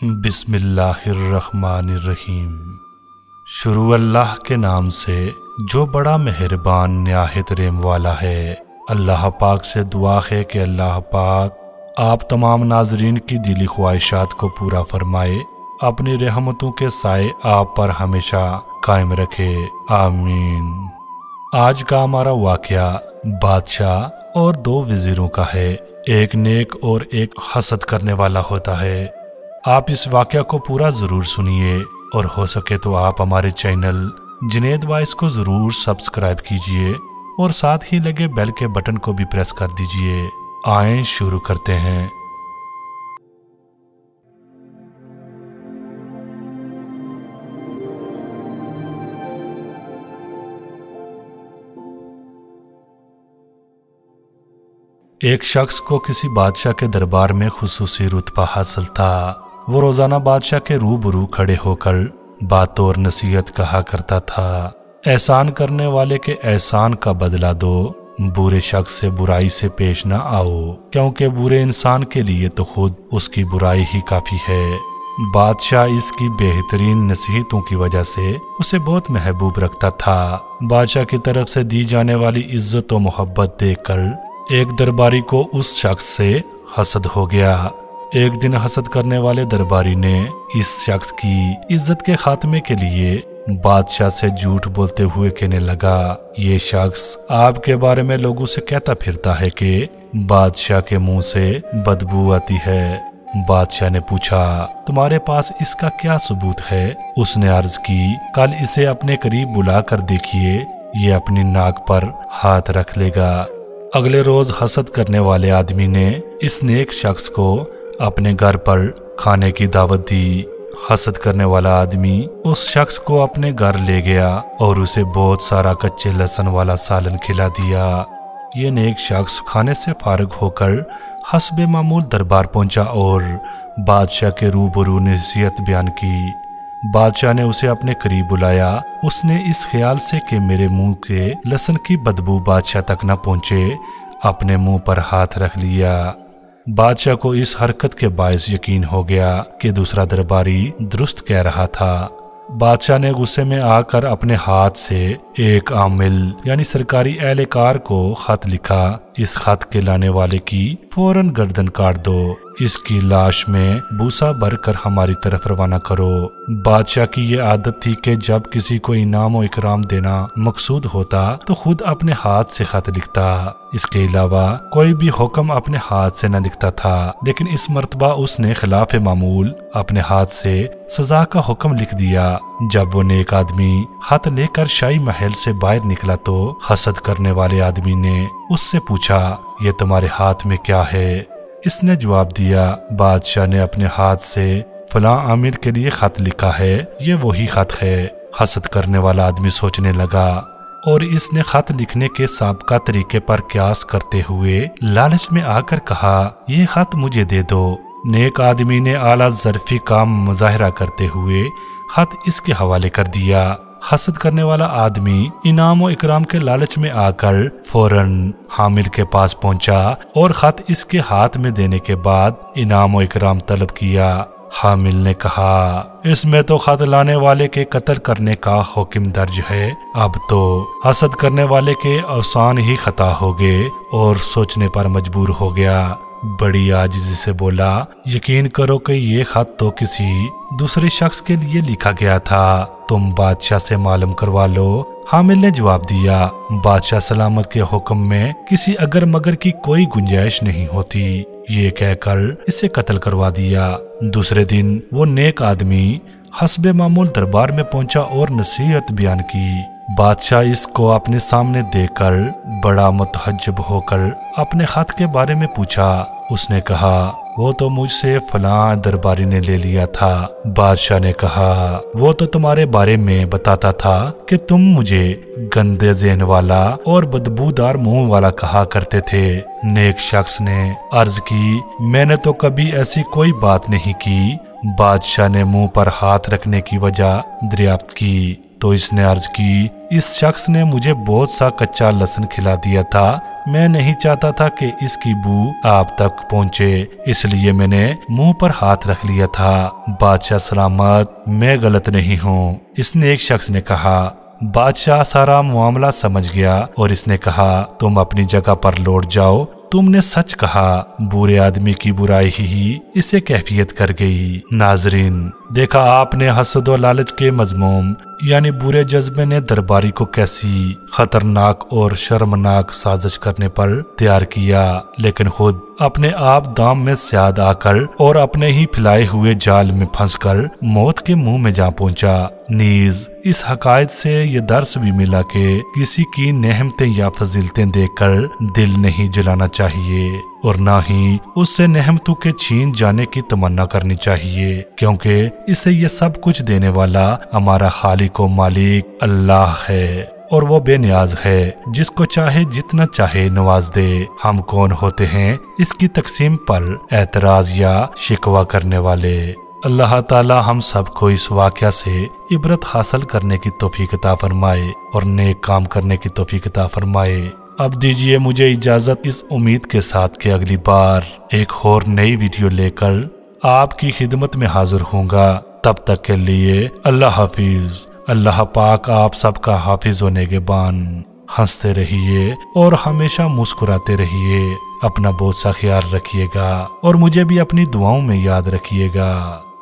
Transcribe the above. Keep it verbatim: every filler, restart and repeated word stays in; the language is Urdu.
بسم اللہ الرحمن الرحیم۔ شروع اللہ کے نام سے جو بڑا مہربان نہایت رحم والا ہے۔ اللہ پاک سے دعا ہے کہ اللہ پاک آپ تمام ناظرین کی دلی خواہشات کو پورا فرمائے، اپنی رحمتوں کے سائے آپ پر ہمیشہ قائم رکھے، آمین۔ آج کا ہمارا واقعہ بادشاہ اور دو وزیروں کا ہے۔ ایک نیک اور ایک حسد کرنے والا ہوتا ہے۔ آپ اس واقعہ کو پورا ضرور سنیے اور ہو سکے تو آپ ہمارے چینل جنید وائس کو ضرور سبسکرائب کیجئے اور ساتھ ہی لگے بیل کے بٹن کو بھی پریس کر دیجئے۔ آئیں شروع کرتے ہیں۔ ایک شخص کو کسی بادشاہ کے دربار میں خصوصی رتبہ حاصل تھا۔ وہ روزانہ بادشاہ کے روبرو کھڑے ہو کر بات اور نصیحت کہا کرتا تھا۔ احسان کرنے والے کے احسان کا بدلہ دو، برے شخص سے برائی سے پیش نہ آؤ، کیونکہ برے انسان کے لیے تو خود اس کی برائی ہی کافی ہے۔ بادشاہ اس کی بہترین نصیحتوں کی وجہ سے اسے بہت محبوب رکھتا تھا۔ بادشاہ کی طرف سے دی جانے والی عزت و محبت دیکھ کر ایک درباری کو اس شخص سے حسد ہو گیا۔ ایک دن حسد کرنے والے درباری نے اس شخص کی عزت کے خاتمے کے لیے بادشاہ سے جھوٹ بولتے ہوئے کہنے لگا، یہ شخص آپ کے بارے میں لوگوں سے کہتا پھرتا ہے کہ بادشاہ کے منہ سے بدبو آتی ہے۔ بادشاہ نے پوچھا، تمہارے پاس اس کا کیا ثبوت ہے؟ اس نے عرض کی، کل اسے اپنے قریب بلا کر دیکھیے، یہ اپنی ناک پر ہاتھ رکھ لے گا۔ اگلے روز حسد کرنے والے آدمی نے اس نیک شخص کو اپنے گھر پر کھانے کی دعوت دی۔ حسد کرنے والا آدمی اس شخص کو اپنے گھر لے گیا اور اسے بہت سارا کچے لہسن والا سالن کھلا دیا۔ یہ نیک شخص کھانے سے فارغ ہو کر حسب معمول دربار پہنچا اور بادشاہ کے روبرو نصیحت بیان کی۔ بادشاہ نے اسے اپنے قریب بلایا۔ اس نے اس خیال سے کہ میرے منہ کے لہسن کی بدبو بادشاہ تک نہ پہنچے، اپنے منہ پر ہاتھ رکھ لیا۔ بادشاہ کو اس حرکت کے باعث یقین ہو گیا کہ دوسرا درباری درست کہہ رہا تھا۔ بادشاہ نے غصے میں آ کر اپنے ہاتھ سے ایک عامل یعنی سرکاری اہلکار کو خط لکھا، اس خط کے لانے والے کی فوراً گردن کاٹ دو، اس کی لاش میں بوسا بھر کر ہماری طرف روانہ کرو۔ بادشاہ کی یہ عادت تھی کہ جب کسی کو انعام و اکرام دینا مقصود ہوتا تو خود اپنے ہاتھ سے خط لکھتا۔ اس کے علاوہ کوئی بھی حکم اپنے ہاتھ سے نہ لکھتا تھا، لیکن اس مرتبہ اس نے خلاف معمول اپنے ہاتھ سے سزا کا حکم لکھ دیا۔ جب وہ نیک آدمی خط لے کر شاہی محل سے باہر نکلا تو حسد کرنے والے آدمی نے اس سے پوچھا، یہ تمہارے ہاتھ میں کیا ہے؟ اس نے جواب دیا، بادشاہ نے اپنے ہاتھ سے فلاں عامل کے لیے خط لکھا ہے، یہ وہی خط ہے۔ حسد کرنے والا آدمی سوچنے لگا اور اس نے خط لکھنے کے سابقہ طریقے پر قیاس کرتے ہوئے لالچ میں آ کر کہا، یہ خط مجھے دے دو۔ نیک آدمی نے اعلیٰ ظرفی کا مظاہرہ کرتے ہوئے خط اس کے حوالے کر دیا۔ حسد کرنے والا آدمی انعام و اکرام کے لالچ میں آ کر فوراً حامل کے پاس پہنچا اور خط اس کے ہاتھ میں دینے کے بعد انعام و اکرام طلب کیا۔ حامل نے کہا، اس میں تو خط لانے والے کے قتل کرنے کا حکم درج ہے، اب تو حسد کرنے والے کے اوسان ہی خطا ہو گئے اور سوچنے پر مجبور ہو گیا۔ بڑی عاجزی سے بولا، یقین کرو کہ یہ خط تو کسی دوسرے شخص کے لیے لکھا گیا تھا، تم بادشاہ سے معلوم کروا لو۔ حامل نے جواب دیا، بادشاہ سلامت کے حکم میں کسی اگر مگر کی کوئی گنجائش نہیں ہوتی۔ یہ کہہ کر اسے قتل کروا دیا۔ دوسرے دن وہ نیک آدمی حسب معمول دربار میں پہنچا اور نصیحت بیان کی۔ بادشاہ اس کو اپنے سامنے دیکھ کر بڑا متعجب ہو کر اپنے خط کے بارے میں پوچھا۔ اس نے کہا، وہ تو مجھ سے فلاں درباری نے لے لیا تھا۔ بادشاہ نے کہا، وہ تو تمہارے بارے میں بتاتا تھا کہ تم مجھے گندے ذہن والا اور بدبودار منہ والا کہا کرتے تھے۔ نیک شخص نے عرض کی، میں نے تو کبھی ایسی کوئی بات نہیں کی۔ بادشاہ نے منہ پر ہاتھ رکھنے کی وجہ دریافت کی तो इसने अर्ज की, इस शख्स ने मुझे बहुत सा कच्चा लहसुन खिला दिया था। मैं नहीं चाहता था कि इसकी बू आप तक पहुंचे, इसलिए मैंने मुंह पर हाथ रख लिया था। बादशाह सलामत, मैं गलत नहीं हूँ। इसने एक शख्स ने कहा। बादशाह सारा मामला समझ गया और इसने कहा, तुम अपनी जगह पर लौट जाओ। तुमने सच कहा, बुरे आदमी की बुराई ही इसे कैफियत कर गई। नाजरीन, देखा आपने हसद और लालच के मजमूम यानी बुरे जज्बे ने दरबारी को कैसी खतरनाक और शर्मनाक साजिश करने पर तैयार किया, लेकिन खुद अपने आप दाम में स्याद आकर और अपने ही फैलाए हुए जाल में फंसकर मौत के मुंह में जा पहुंचा। नीज इस हकायत से ये दर्स भी मिला कि किसी की नेहमतें या फजीलतें देखकर दिल नहीं जलाना चाहिए और ना ही उससे नेहमतों के छीन जाने की तमन्ना करनी चाहिए, क्योंकि इसे ये सब कुछ देने वाला हमारा खालिक व मालिक अल्लाह है और वो बेनियाज है, जिसको चाहे जितना चाहे नवाज दे। हम कौन होते हैं इसकी तकसीम पर एतराज या शिकवा करने वाले। अल्लाह ताला हम सबको इस वाक़या से इबरत हासिल करने की तौफीक अता फरमाए और नेक काम करने की तौफीक अता फरमाए। अब दीजिए मुझे इजाजत, इस उम्मीद के साथ कि अगली बार एक और नई वीडियो लेकर आपकी खिदमत में हाजिर होऊंगा। तब तक के लिए अल्लाह हाफिज। अल्लाह पाक आप सबका हाफिज होने के बान। हंसते रहिए और हमेशा मुस्कुराते रहिए। अपना बहुत सा ख्याल रखिएगा और मुझे भी अपनी दुआओं में याद रखिएगा।